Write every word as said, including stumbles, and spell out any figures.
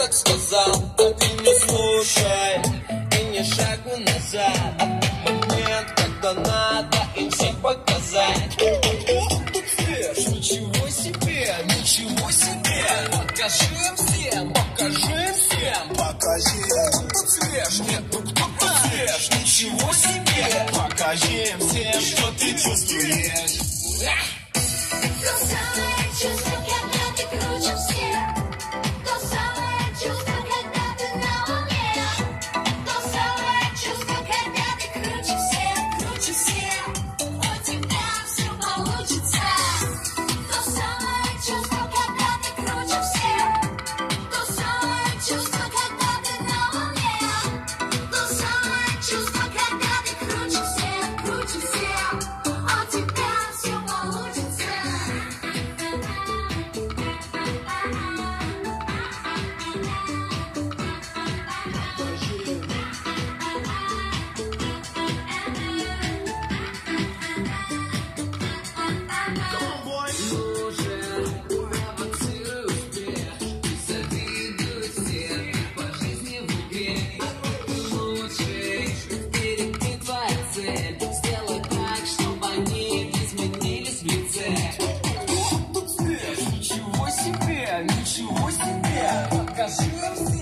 так сказал, а ты не слушай и не шагу назад. Момент, когда надо им всем показать. Тут свеж, ничего себе, ничего себе. Покажи им всем, покажи им всем, покажи. Тут свеж, нет, ну кто тут свеж, ничего себе. Покажи им всем, что ты чувствуешь. То самое чувство, когда ты круче всех. То самое чувство, когда ты на уме. То самое чувство, когда ты круче всех, круче всех. У тебя все получится. То самое чувство, когда ты круче всех. То самое чувство, когда ты на уме. То самое чувство, когда ты круче всех, круче всех. У тебя все получится. Сделай так, чтобы они изменились в лице. Тут свеж, ничего себе, ничего себе. Покажи им всем.